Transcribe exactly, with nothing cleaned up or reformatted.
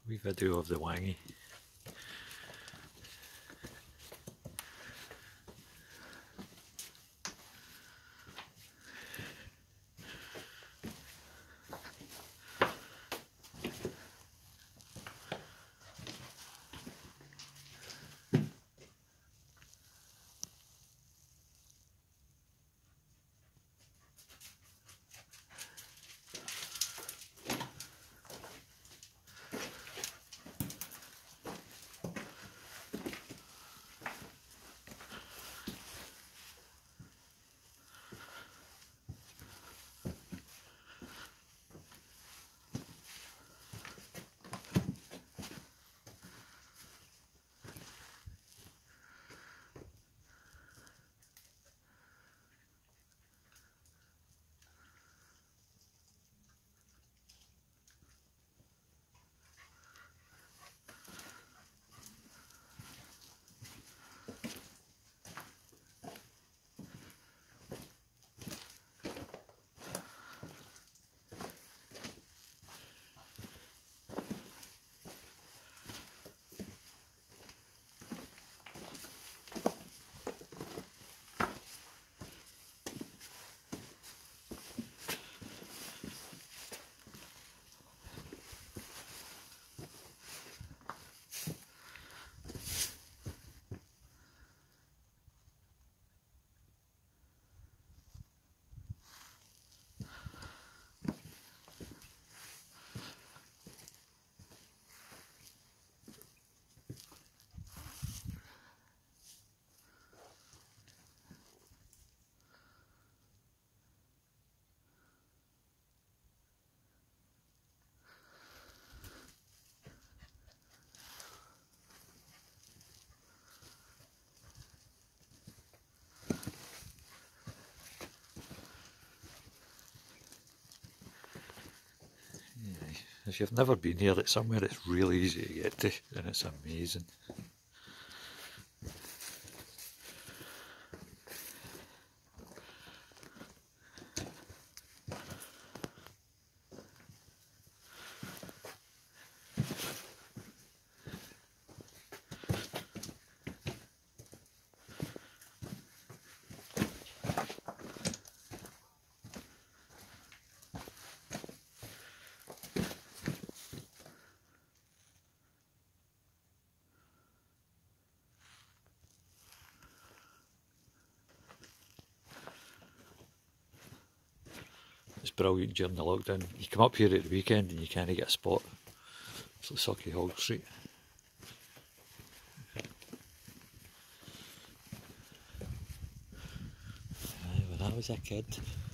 wee video of the whangie. If you've never been here, it's somewhere that's really easy to get to, and it's amazing. It's brilliant during the lockdown. You come up here at the weekend and you can't get a spot. It's like Sucky Hog Street. Aye, when I was a kid.